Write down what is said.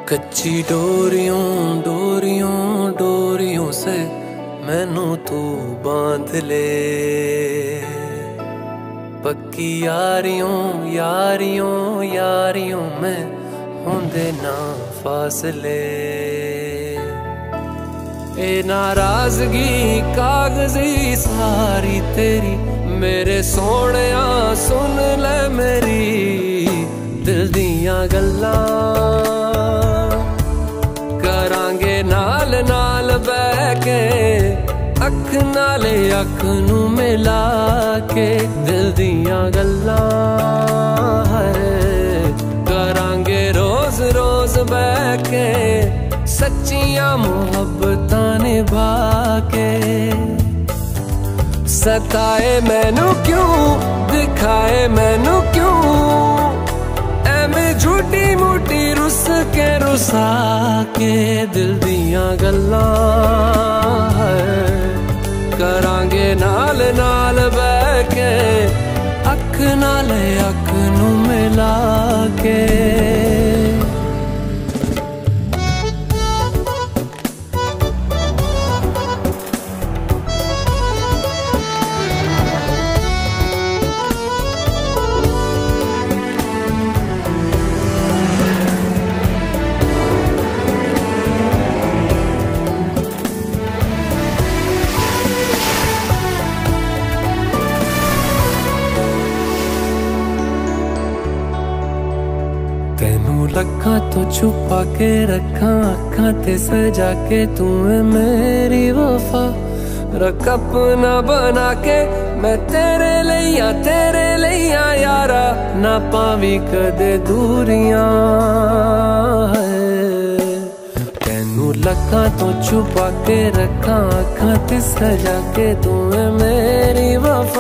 कच्ची डोरियों डोरियों डोरियों से मैनू तू बांध ले, पक्की यारियों यारियों यारियों में होंदे ना फासले। ए नाराजगी कागजी सारी तेरी, मेरे सोहणिया सुन ले मेरी दिल दियां गल्लां, करांगे नाल नाल बह के अख नाले अख नू मिला के दिल दियां गल्लां है, करांगे रोज रोज बह के सच्चियां मुहब्बतां निभा के। सताए मैनू क्यों दिखाए मैनू क्यों, एवें झूठी मूठी रुस के रुसा के दिल दियां गल्लां है, करांगे नाल नाल बह के अख नाले अख नू मिला के। तेनू लखा तो छुपा के रखा अखा ते सजा के, तू है मेरी वफा रख अपना बना के। मैं तेरे लिया यारा ना पावी कदे दूरियां है। तेनू लखा तो छुपा के रखा अखा ते सजा के, तू है मेरी वफा